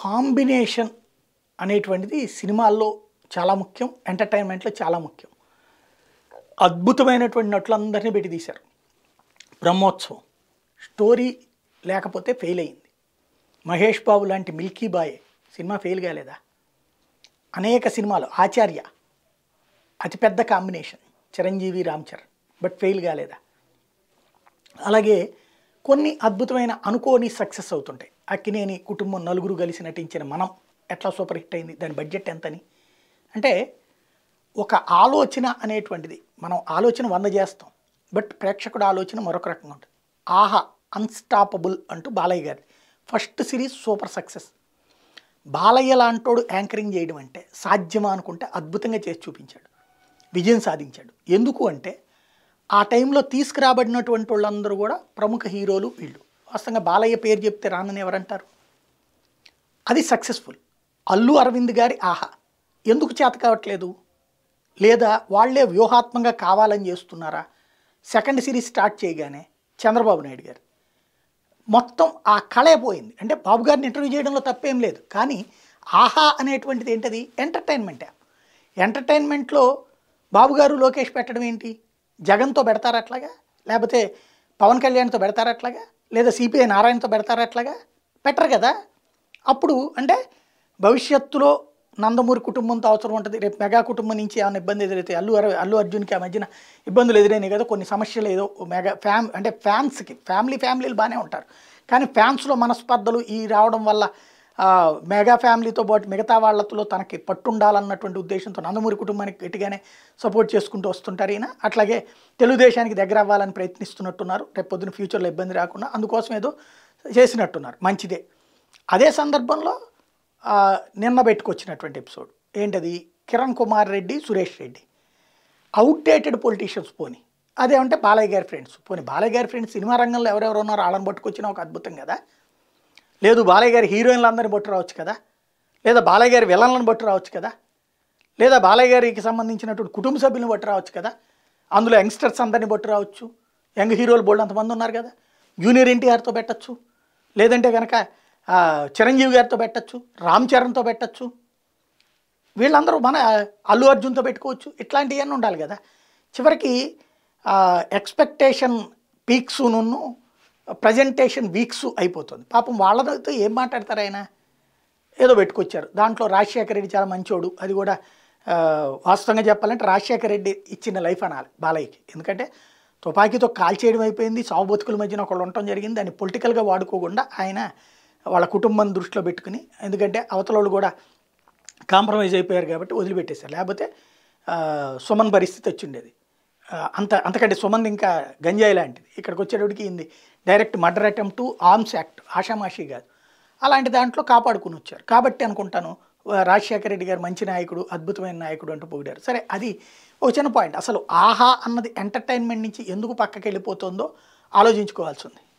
Combination అనేటువంటిది సినిమాల్లో చాలా ముఖ్యం, ఎంటర్టైన్మెంట్లో చాలా ముఖ్యం. అద్భుతమైనటువంటి నటులందరినీ పెట్టి తీశారు. బ్రహ్మోత్సవం స్టోరీ లేకపోతే ఫెయిల్ అయింది. మహేష్ బాబు లాంటి మిల్కీ బాయ్ సినిమా ఫెయిల్ కాలేదా? అనేక సినిమాలు, ఆచార్య అతిపెద్ద combination, Chiranjeevi Ram Charan, but fail కాలేదా? అలాగే కొన్ని అద్భుతమైన అనుకోని సక్సెస్ అవుతుంటాయి. అక్కినేని కుటుంబం నలుగురు కలిసి నటించిన మనం ఎట్లా సూపర్ హిట్ అయింది, దాని బడ్జెట్ ఎంతని. అంటే ఒక ఆలోచన అనేటువంటిది, మనం ఆలోచన 100 చేస్తాం, బట్ ప్రేక్షకుడు ఆలోచన మరొక రకంగా ఉంటుంది. ఆహా అన్స్టాపబుల్ అంటూ బాలయ్య గారి ఫస్ట్ సిరీస్ సూపర్ సక్సెస్. బాలయ్య లాంటోడు యాంకరింగ్ చేయడం అంటే సాధ్యమా అనుకుంటే అద్భుతంగా చేసి చూపించాడు, విజయం సాధించాడు. ఎందుకు అంటే ఆ టైంలో తీసుకురాబడినటువంటి వాళ్ళందరూ కూడా ప్రముఖ హీరోలు వీళ్ళు. వాస్తవంగా బాలయ్య పేరు చెప్తే రానని ఎవరంటారు? అది సక్సెస్ఫుల్. అల్లు అరవింద్ గారి ఆహా ఎందుకు చేత కావట్లేదు? లేదా వాళ్ళే వ్యూహాత్మకంగా కావాలని చేస్తున్నారా? సెకండ్ సిరీస్ స్టార్ట్ చేయగానే చంద్రబాబు నాయుడు గారు మొత్తం ఆ కళే పోయింది. అంటే బాబు గారిని ఇంటర్వ్యూ చేయడంలో తప్పేం లేదు, కానీ ఆహా అనేటువంటిది ఏంటది? Entertainment app. ఎంటర్టైన్మెంట్లో బాబు గారు లోకేష్ పెట్టడం ఏంటి? జగన్తో పెడతారు అట్లాగా, లేకపోతే పవన్ కళ్యాణ్తో పెడతారు అట్లాగా, లేదా సిపిఐ నారాయణతో పెడతారు అట్లాగా? పెట్టరు కదా. అప్పుడు అంటే భవిష్యత్తులో నందమూరి కుటుంబంతో అవసరం ఉంటుంది, రేపు మెగా కుటుంబం నుంచి ఏమైనా ఇబ్బంది ఎదురైతే అల్లు అర్జున్కి ఆ మధ్యన ఇబ్బందులు ఎదురైనాయి కదా, కొన్ని సమస్యలు ఏదో మెగా అంటే ఫ్యాన్స్కి ఫ్యామిలీలు బాగానే ఉంటారు, కానీ ఫ్యాన్స్లో మనస్పర్ధలు ఈ రావడం వల్ల మెగా ఫ్యామిలీతో పాటు మిగతా వాళ్ళతో తనకి పట్టుండాలన్నటువంటి ఉద్దేశంతో నందమూరి కుటుంబానికి గట్టిగానే సపోర్ట్ చేసుకుంటూ వస్తుంటారు ఈయన. అట్లాగే తెలుగుదేశానికి దగ్గర అవ్వాలని ప్రయత్నిస్తున్నట్టున్నారు, రేపు పొద్దున ఫ్యూచర్లో ఇబ్బంది రాకుండా, అందుకోసం ఏదో చేసినట్టున్నారు, మంచిదే. అదే సందర్భంలో నిన్న పెట్టుకొచ్చినటువంటి ఎపిసోడ్ ఏంటది? Kiran Kumar Reddy, Suresh Reddy outdated politicians. పోని అదేమంటే బాలయ్య గారి ఫ్రెండ్స్. పోనీ బాలయ్య గారి ఫ్రెండ్స్ సినిమా రంగంలో ఎవరెవరు ఉన్నారో వాళ్ళని పట్టుకొచ్చినా ఒక అద్భుతం కదా. లేదు బాలయ్య గారి హీరోయిన్లు అందరినీ బట్టి రావచ్చు కదా, లేదా బాలయ్య గారి విలన్లను బట్టి రావచ్చు కదా, లేదా బాలయ్య గారికి సంబంధించినటువంటి కుటుంబ సభ్యులను బట్టి రావచ్చు కదా, అందులో యంగ్స్టర్స్ అందరినీ బట్టి రావచ్చు. యంగ్ హీరోలు బోల్డ్ అంతమంది ఉన్నారు కదా. జూనియర్ ఎన్టీఆర్తో పెట్టచ్చు, లేదంటే కనుక చిరంజీవి గారితో పెట్టచ్చు, రామ్ చరణ్తో పెట్టచ్చు, వీళ్ళందరూ మన అల్లు అర్జున్తో పెట్టుకోవచ్చు. ఇట్లాంటివన్నీ ఉండాలి కదా. చివరికి ఎక్స్పెక్టేషన్ పీక్స్ను ప్రజెంటేషన్ వీక్స్ అయిపోతుంది. పాపం వాళ్ళతో ఏం మాట్లాడతారు? ఆయన ఏదో పెట్టుకొచ్చారు, దాంట్లో రాజశేఖర రెడ్డి చాలా మంచోడు. అది కూడా వాస్తవంగా చెప్పాలంటే రాజశేఖర రెడ్డి ఇచ్చిన లైఫ్ అనాలి బాలయ్యకి. ఎందుకంటే తుపాకీతో కాల్ చేయడం అయిపోయింది, సావు బతుకుల మధ్యన ఒకళ్ళు ఉండటం జరిగింది. దాన్ని పొలిటికల్గా వాడుకోకుండా ఆయన వాళ్ళ కుటుంబం దృష్టిలో పెట్టుకుని, ఎందుకంటే అవతల కూడా కాంప్రమైజ్ అయిపోయారు కాబట్టి వదిలిపెట్టేశారు. లేకపోతే సుమన్ పరిస్థితి వచ్చిండేది. అంతకంటే సుమన్ ఇంకా గంజాయి లాంటిది. ఇక్కడికి వచ్చేటప్పటికి ఇంది direct murder attempt to arms act, ఆషామాషి కాదు. అలాంటి దాంట్లో కాపాడుకుని వచ్చారు కాబట్టి అనుకుంటాను రాజశేఖర రెడ్డి గారు మంచి నాయకుడు, అద్భుతమైన నాయకుడు అంటూ పొగిడారు. సరే, అది ఒక చిన్న పాయింట్. అసలు ఆహా అన్నది ఎంటర్టైన్మెంట్ నుంచి ఎందుకు పక్కకి వెళ్ళిపోతుందో ఆలోచించుకోవాల్సి ఉంది.